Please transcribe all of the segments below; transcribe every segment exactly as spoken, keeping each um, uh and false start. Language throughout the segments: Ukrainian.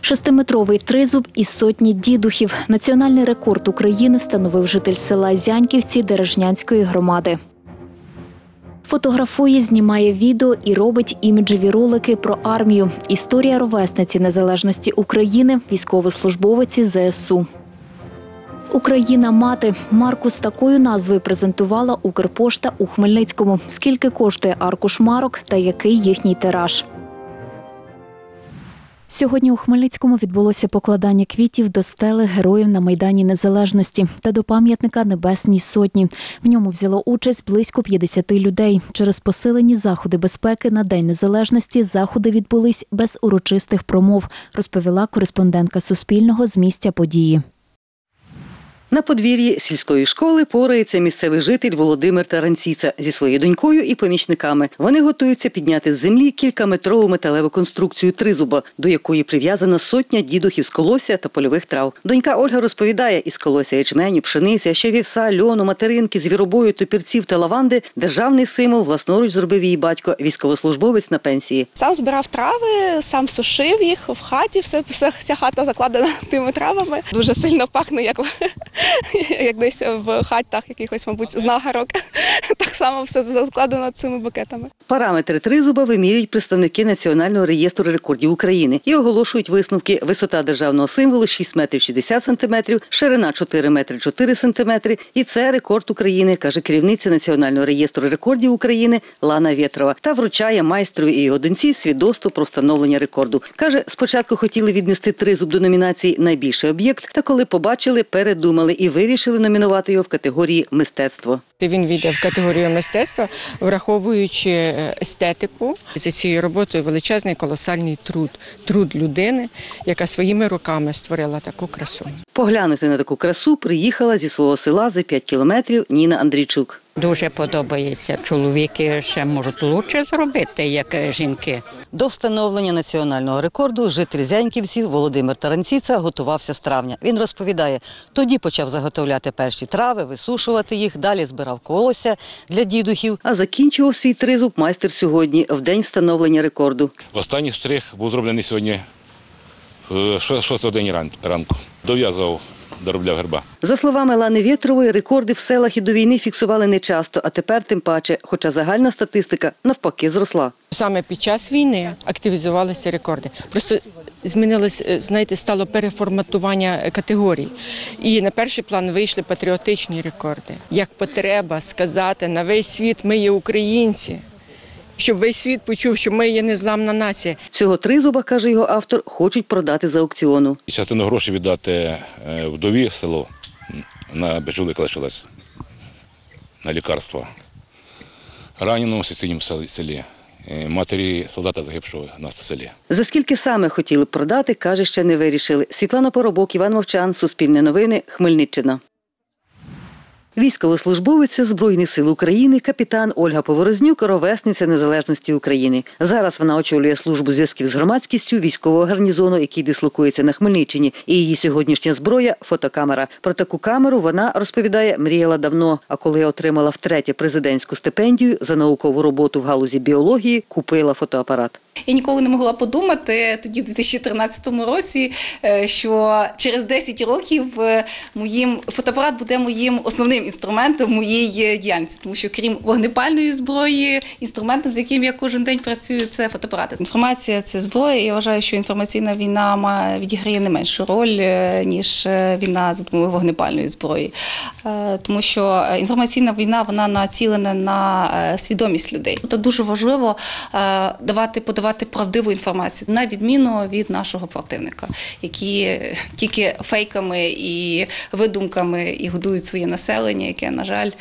Шестиметровий тризуб із сотні дідухів. Національний рекорд України встановив житель села Зяньківці Деражнянської громади. Фотографує, знімає відео і робить іміджеві ролики про армію. Історія ровесниці незалежності України, військовослужбовиці зе ес у. «Україна-мати» – марку з такою назвою презентувала Укрпошта у Хмельницькому. Скільки коштує аркуш марок та який їхній тираж? Сьогодні у Хмельницькому відбулося покладання квітів до стели Героїв на Майдані Незалежності та до пам'ятника Небесній Сотні. В ньому взяло участь близько п'ятдесяти людей. Через посилені заходи безпеки на День Незалежності заходи відбулись без урочистих промов, розповіла кореспондентка Суспільного з місця події. На подвір'ї сільської школи порається місцевий житель Володимир Таранціца зі своєю донькою і помічниками. Вони готуються підняти з землі кількаметрову металеву конструкцію тризуба, до якої прив'язана сотня дідухів з колосся та польових трав. Донька Ольга розповідає, із колосся ячменю, пшениці, а ще вівса, льону, материнки, звіробою, топірців та лаванди державний символ власноруч зробив її батько, військовослужбовець на пенсії. Сам збирав трави, сам сушив їх в хаті, все, вся хата закладена тими травами. Дуже сильно пахне, як як десь в хатах якихось, мабуть, знагарок. Так само все закладено цими букетами. Параметри тризуба вимірюють представники Національного реєстру рекордів України і оголошують висновки: висота державного символу шість метрів шістдесят сантиметрів, ширина чотири метри чотири сантиметри. І це рекорд України, каже керівниця Національного реєстру рекордів України Лана Вєтрова. Та вручає майстру і його доньці свідоцтво про встановлення рекорду. Каже, спочатку хотіли віднести тризуб до номінації «Найбільший об'єкт», та коли побачили, передумали і вирішили номінувати його в категорії «Мистецтво». Він війде в категорію мистецтва, враховуючи естетику. За цією роботою величезний колосальний труд. Труд людини, яка своїми руками створила таку красу. Поглянути на таку красу приїхала зі свого села за п'ять кілометрів Ніна Андрійчук. Дуже подобається. Чоловіки ще можуть краще зробити, як жінки. До встановлення національного рекорду житель Зяньківців Володимир Таранціца готувався з травня. Він розповідає, тоді почав заготовляти перші трави, висушувати їх, далі збирав колосся для дідухів, а закінчував свій тризуб майстер сьогодні, в день встановлення рекорду. Останній штрих був зроблений сьогодні в шостій годині ранку. Дов'язував, доробляв герба. За словами Лани Вєтрової, рекорди в селах і до війни фіксували нечасто, а тепер тим паче, хоча загальна статистика навпаки зросла. Саме під час війни активізувалися рекорди. Просто змінилось, знаєте, стало переформатування категорій. І на перший план вийшли патріотичні рекорди. Як потреба сказати на весь світ «ми є українці», щоб весь світ почув, що ми є незламна нація. Цього тризуба, каже його автор, хочуть продати з аукціону. Частину грошей віддати вдові в село, на безжулика лишилась, на лікарства. Раненому в сусідньому селі, матері солдата загибшого у нас в селі. За скільки саме хотіли б продати, каже, ще не вирішили. Світлана Поробок, Іван Мовчан, Суспільне новини, Хмельниччина. Військовослужбовиця Збройних сил України, капітан Ольга Поворознюк – ровесниця Незалежності України. Зараз вона очолює службу зв'язків з громадськістю військового гарнізону, який дислокується на Хмельниччині. І її сьогоднішня зброя – фотокамера. Про таку камеру вона, розповідає, мріяла давно. А коли отримала втретє президентську стипендію за наукову роботу в галузі біології, купила фотоапарат. Я ніколи не могла подумати тоді, в дві тисячі тринадцятому році, що через десять років моїм фотоапарат буде моїм основним інструментом моєї діяльності. Тому що крім вогнепальної зброї, інструментом, з яким я кожен день працюю, це фотоапарати. Інформація – це зброя, і я вважаю, що інформаційна війна має, відіграє не меншу роль, ніж війна за допомогою вогнепальної зброї. Тому що інформаційна війна, вона націлена на свідомість людей. Це дуже важливо давати, подавати правдиву інформацію, на відміну від нашого противника, які тільки фейками і видумками і годують своє населення, яке, на жаль,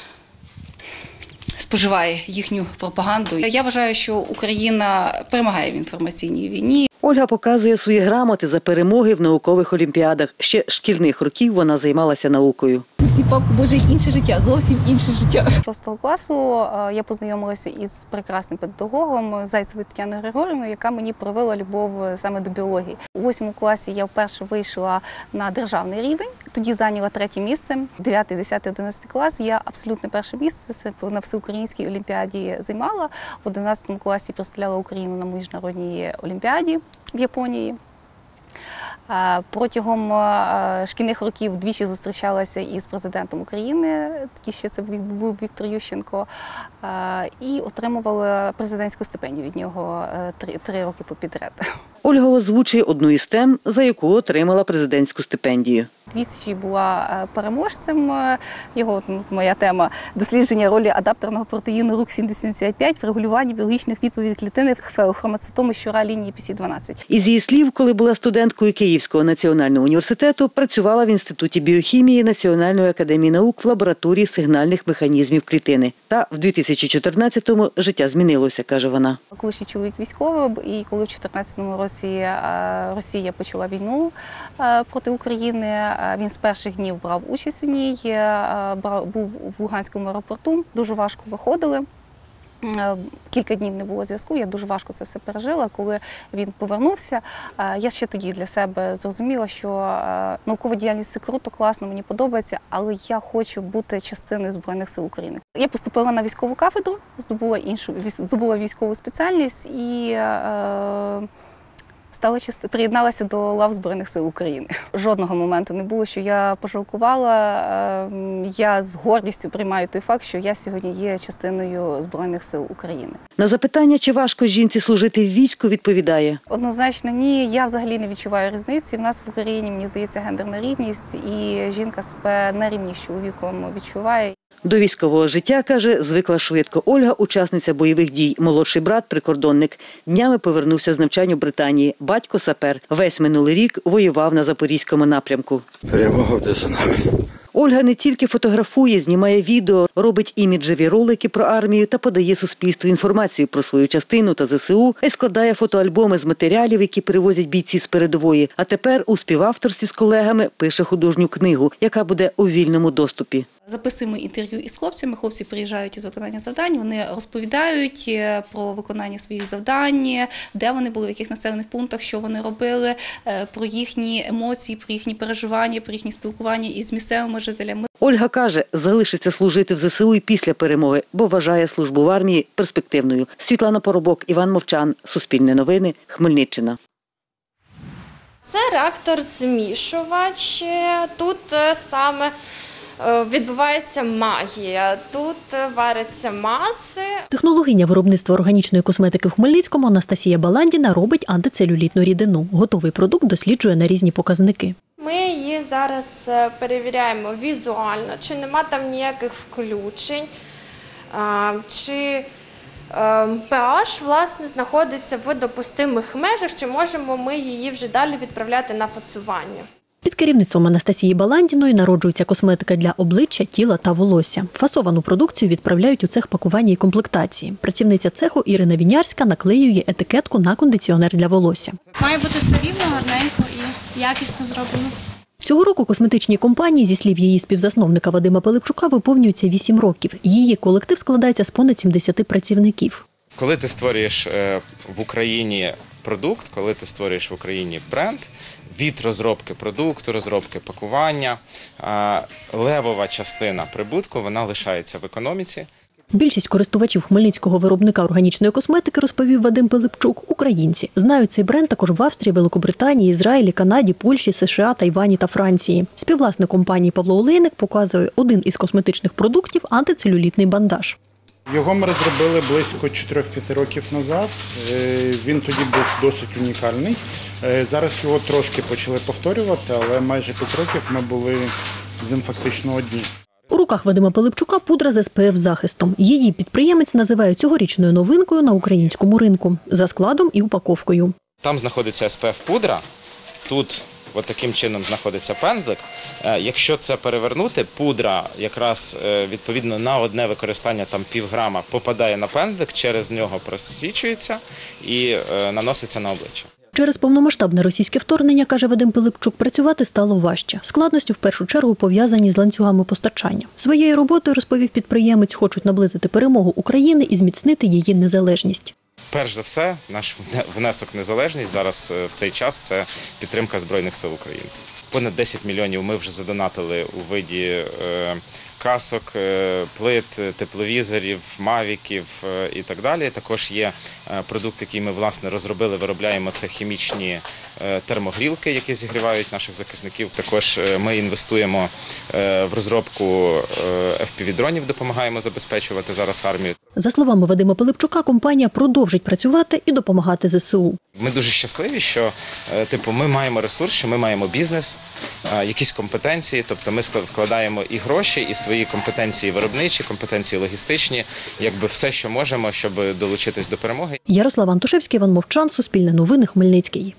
споживає їхню пропаганду. Я вважаю, що Україна перемагає в інформаційній війні. Ольга показує свої грамоти за перемоги в наукових олімпіадах. Ще шкільних років вона займалася наукою. Всі папки, боже, інше життя, зовсім інше життя. Шостого класу я познайомилася із прекрасним педагогом Зайцевою Тетяною Григорівною, яка мені привила любов саме до біології. У восьмому класі я вперше вийшла на державний рівень, тоді зайняла третє місце. дев'ятий, десятий, одинадцятий клас я абсолютно перше місце на всеукраїнській олімпіаді займала. В одинадцятому класі представляла Україну на міжнародній олімпіаді в Японії. Е, Протягом е, шкільних років двічі зустрічалася із президентом України, тоді ще це був Віктор Ющенко, е, і отримувала президентську стипендію від нього е, три, три роки попідряд. Ольга озвучує одну із тем, за яку отримала президентську стипендію. Двічі була переможцем. Його моя тема дослідження ролі адаптерного протеїну рук сімдесят п'ять в регулюванні біологічних відповідей клітини в хроматоцитому щура лінії пі сі дванадцять. Із її слів, коли була студенткою Київського національного університету, працювала в Інституті біохімії Національної академії наук в лабораторії сигнальних механізмів клітини. Та в дві тисячі чотирнадцятому життя змінилося, каже вона. Колишній чоловік військовий, і коли в дві тисячі чотирнадцятому році Росія почала війну проти України, він з перших днів брав участь у ній, був в Луганському аеропорту, дуже важко виходили. Кілька днів не було зв'язку, я дуже важко це все пережила. Коли він повернувся, я ще тоді для себе зрозуміла, що наукова діяльність – це круто, класно, мені подобається, але я хочу бути частиною Збройних сил України. Я поступила на військову кафедру, здобула іншу, здобула військову спеціальність і е, стала части, приєдналася до лав Збройних сил України. Жодного моменту не було, що я пожалкувала. Я з гордістю приймаю той факт, що я сьогодні є частиною Збройних сил України. На запитання, чи важко жінці служити в війську, відповідає. Однозначно ні, я взагалі не відчуваю різниці. В нас в Україні, мені здається, гендерна рівність, і жінка себе на рівні з чоловіком відчуває. До військового життя, каже, звикла швидко. Ольга – учасниця бойових дій. Молодший брат – прикордонник. Днями повернувся з навчань у Британії. Батько – сапер. Весь минулий рік воював на Запорізькому напрямку. Перемога буде за нами. Ольга не тільки фотографує, знімає відео, робить іміджеві ролики про армію та подає суспільству інформацію про свою частину та зе се у, і складає фотоальбоми з матеріалів, які перевозять бійці з передової. А тепер у співавторстві з колегами пише художню книгу, яка буде у вільному доступі. Записуємо інтерв'ю із хлопцями, хлопці приїжджають із виконання завдань, вони розповідають про виконання своїх завдань, де вони були, в яких населених пунктах, що вони робили, про їхні емоції, про їхні переживання, про їхні спілкування із місцевими жителями. Ольга каже, залишиться служити в зе се у і після перемоги, бо вважає службу в армії перспективною. Світлана Поробок, Іван Мовчан, Суспільне новини, Хмельниччина. Це реактор-змішувач. Тут саме відбувається магія. Тут варяться маси. Технологиня виробництва органічної косметики в Хмельницькому Анастасія Баландіна робить антицелюлітну рідину. Готовий продукт досліджує на різні показники. Ми її зараз перевіряємо візуально, чи нема там ніяких включень, чи pH, власне, знаходиться в допустимих межах, чи можемо ми її вже далі відправляти на фасування. Під керівництвом Анастасії Баландіної народжується косметика для обличчя, тіла та волосся. Фасовану продукцію відправляють у цех пакування і комплектації. Працівниця цеху Ірина Вінярська наклеює етикетку на кондиціонер для волосся. Має бути все рівно, гарненько і якісно зроблено. Цього року косметичній компанії, зі слів її співзасновника Вадима Пилипчука, виповнюється вісім років. Її колектив складається з понад сімдесяти працівників. Коли ти створюєш в Україні продукт, коли ти створюєш в Україні бренд, від розробки продукту, розробки пакування, левова частина прибутку, вона лишається в економіці. Більшість користувачів хмельницького виробника органічної косметики, розповів Вадим Пилипчук, українці. Знають цей бренд також в Австрії, Великобританії, Ізраїлі, Канаді, Польщі, США, Тайвані та Франції. Співвласник компанії Павло Олейник показує один із косметичних продуктів – антицелюлітний бандаж. Його ми розробили близько чотирьох-п'яти років назад. Він тоді був досить унікальний. Зараз його трошки почали повторювати, але майже п'ять років ми були з ним фактично одні. У руках Вадима Пилипчука пудра з ес пе еф-захистом. Її підприємець називає цьогорічною новинкою на українському ринку за складом і упаковкою. Там знаходиться ес пе еф-пудра, тут от таким чином знаходиться пензлик. Якщо це перевернути, пудра якраз відповідно на одне використання, там півграма, попадає на пензлик, через нього просічується і наноситься на обличчя. Через повномасштабне російське вторгнення, каже Вадим Пилипчук, працювати стало важче. Складності в першу чергу пов'язані з ланцюгами постачання. Своєю роботою, розповів підприємець, хочуть наблизити перемогу України і зміцнити її незалежність. Перш за все, наш внесок в незалежність зараз в цей час – це підтримка Збройних сил України. Понад десять мільйонів ми вже задонатили у виді касок, плит, тепловізорів, мавіків і так далі. Також є продукт, який ми, власне, розробили, виробляємо, це хімічні термогрілки, які зігрівають наших захисників. Також ми інвестуємо в розробку еф пі ві-дронів, допомагаємо забезпечувати зараз армію. За словами Вадима Пилипчука, компанія продовжить працювати і допомагати зе се у. Ми дуже щасливі, що типу, ми маємо ресурс, що ми маємо бізнес, якісь компетенції, тобто ми вкладаємо і гроші, і свої компетенції виробничі, компетенції логістичні, якби все, що можемо, щоб долучитись до перемоги. Ярослав Антошевський, Іван Мовчан, Суспільне новини, Хмельницький.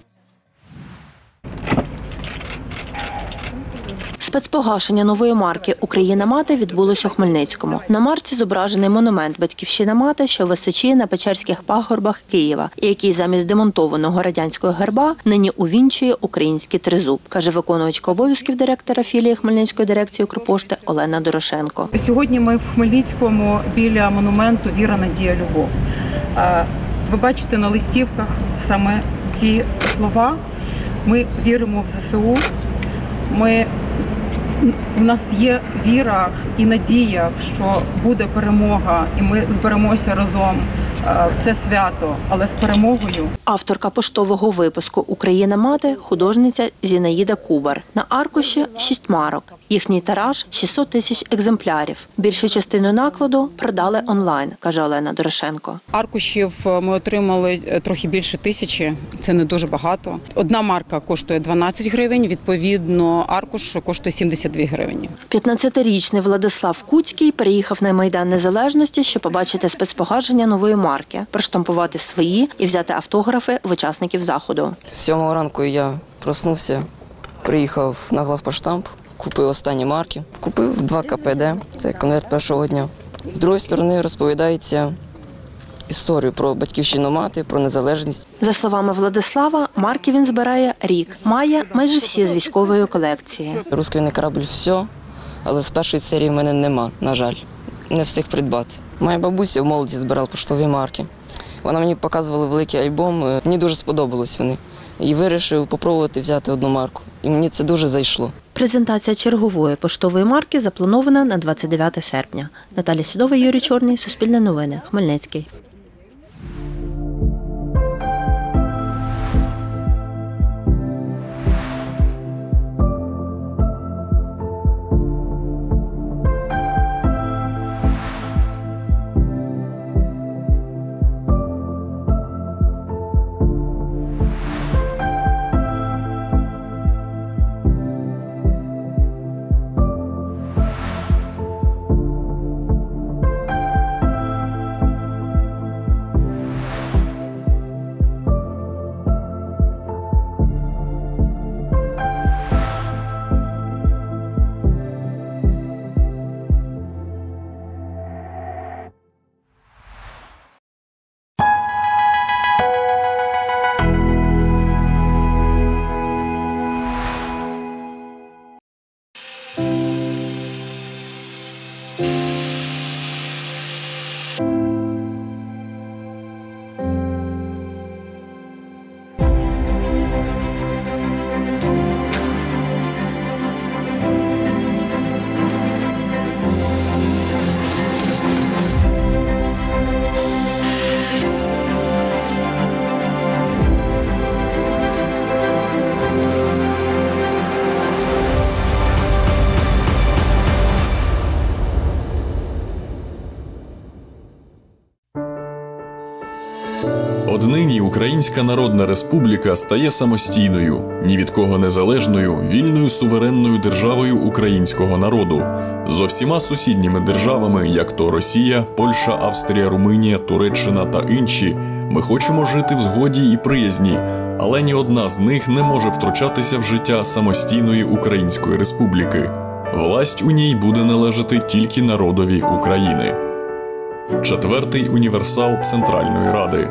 Спецпогашення нової марки «Україна-Мати» відбулось у Хмельницькому. На марці зображений монумент «Батьківщина-Мати», що в височіє на Печерських пагорбах Києва, і який замість демонтованого радянського герба нині увінчує український тризуб, каже виконувачка обов'язків директора філії Хмельницької дирекції Укрпошти Олена Дорошенко. Сьогодні ми в Хмельницькому біля монументу «Віра, надія, любов». Ви бачите на листівках саме ці слова. Ми віримо в зе се у. Ми У нас є віра і надія, що буде перемога, і ми зберемося разом в це свято, але з перемогою. Авторка поштового випуску «Україна-Мати» – художниця Зінаїда Кубар. На аркуші – шість марок. Їхній тираж – шістсот тисяч екземплярів. Більшу частину накладу продали онлайн, каже Олена Дорошенко. Аркушів ми отримали трохи більше тисячі, це не дуже багато. Одна марка коштує дванадцять гривень, відповідно аркуш коштує сімдесят дві гривні. п'ятнадцятирічний Владислав Куцький переїхав на Майдан Незалежності, щоб побачити спецпогашення нової марки, проштампувати свої і взяти автографи в учасників заходу. З сьомого ранку я проснувся, приїхав на главпоштамп, купив останні марки, купив два ка пе де, це конверт першого дня. З другої сторони розповідається історію про батьківщину-мати, про незалежність. За словами Владислава, марки він збирає рік, має майже всі з військової колекції. Русський не корабль – все, але з першої серії в мене нема, на жаль, не встиг придбати. Моя бабуся в молоді збирала поштові марки. Вона мені показувала великий альбом, мені дуже сподобалось вони. І вирішив спробувати взяти одну марку. І мені це дуже зайшло. Презентація чергової поштової марки запланована на двадцять дев'яте серпня. Наталя Сідова, Юрій Чорний, Суспільне новини, Хмельницький. Однині Українська Народна Республіка стає самостійною, ні від кого незалежною, вільною суверенною державою українського народу. Зо всіма сусідніми державами, як то Росія, Польща, Австрія, Румунія, Туреччина та інші, ми хочемо жити в згоді і приязні, але ні одна з них не може втручатися в життя самостійної Української Республіки. Власть у ній буде належати тільки народові України. Четвертий універсал Центральної Ради.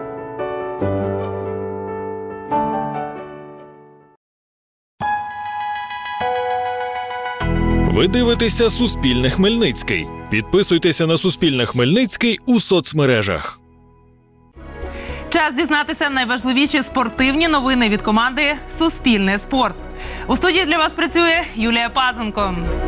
Ви дивитеся «Суспільне Хмельницький». Підписуйтеся на «Суспільне Хмельницький» у соцмережах. Час дізнатися найважливіші спортивні новини від команди «Суспільне спорт». У студії для вас працює Юлія Пазенко.